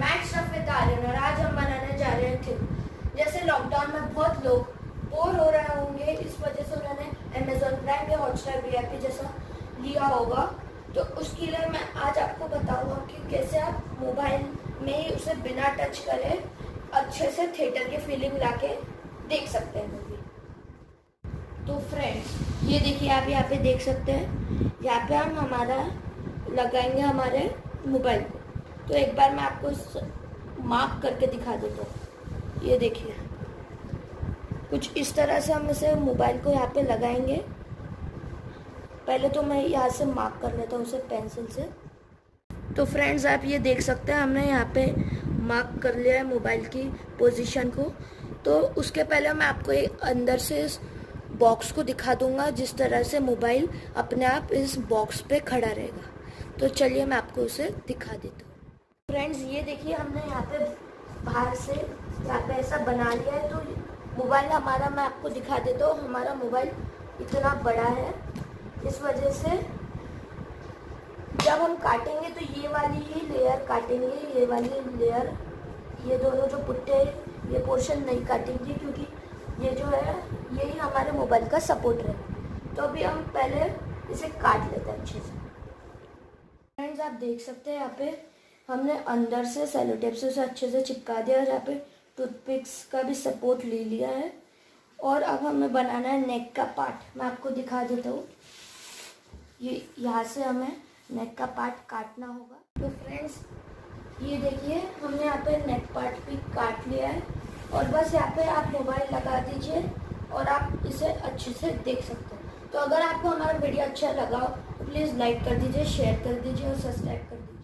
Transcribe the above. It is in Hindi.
और आज हम बनाने जा रहे हैं थिंग। जैसे लॉकडाउन में बहुत लोग बोर हो रहे होंगे, इस वजह से उन्होंने अमेजोन प्राइम या हॉटस्टार वीआईपी जैसा लिया होगा। तो उसके लिए मैं आज आपको बताऊंगा कि कैसे आप मोबाइल में ही उसे बिना टच करे अच्छे से थिएटर की फीलिंग लाके देख सकते हैं मूवी। तो फ्रेंड्स, ये देखिए, आप यहाँ पे देख सकते हैं, यहाँ पे हम हमारा लगाएंगे हमारे मोबाइल को। तो एक बार मैं आपको मार्क करके दिखा देता हूँ। ये देखिए, कुछ इस तरह से हम इसे मोबाइल को यहाँ पे लगाएंगे। पहले तो मैं यहाँ से मार्क कर लेता हूँ उसे पेंसिल से। तो फ्रेंड्स, आप ये देख सकते हैं, हमने यहाँ पे मार्क कर लिया है मोबाइल की पोजीशन को। तो उसके पहले मैं आपको एक अंदर से इस बॉक्स को दिखा दूंगा, जिस तरह से मोबाइल अपने आप इस बॉक्स पे खड़ा रहेगा। तो चलिए मैं आपको उसे दिखा देता हूँ। फ्रेंड्स, ये देखिए, हमने यहाँ पे बाहर से यहाँ पे ऐसा बना लिया है। तो मोबाइल हमारा, मैं आपको दिखा देता हूँ, हमारा मोबाइल इतना बड़ा है। इस वजह से जब हम काटेंगे तो ये वाली ही लेयर काटेंगे, ये वाली लेयर, ये दोनों जो पुट्टे, ये पोर्शन नहीं काटेंगे, क्योंकि ये जो है यही हमारे मोबाइल का सपोर्ट है। तो अभी हम पहले इसे काट लेते हैं अच्छे से। फ्रेंड्स, आप देख सकते हैं, यहाँ पे हमने अंदर से सेलो टेप से उसे अच्छे से चिपका दिया और यहाँ पे टूथपिक्स का भी सपोर्ट ले लिया है। और अब हमें बनाना है नेक का पार्ट। मैं आपको दिखा देता हूँ, ये यहाँ से हमें नेक का पार्ट काटना होगा। तो फ्रेंड्स, ये देखिए, हमने यहाँ पे नेक पार्ट भी काट लिया है। और बस यहाँ पे आप मोबाइल लगा दीजिए और आप इसे अच्छे से देख सकते हैं। तो अगर आपको हमारा वीडियो अच्छा लगा हो तो प्लीज़ लाइक कर दीजिए, शेयर कर दीजिए और सब्सक्राइब कर दीजिए।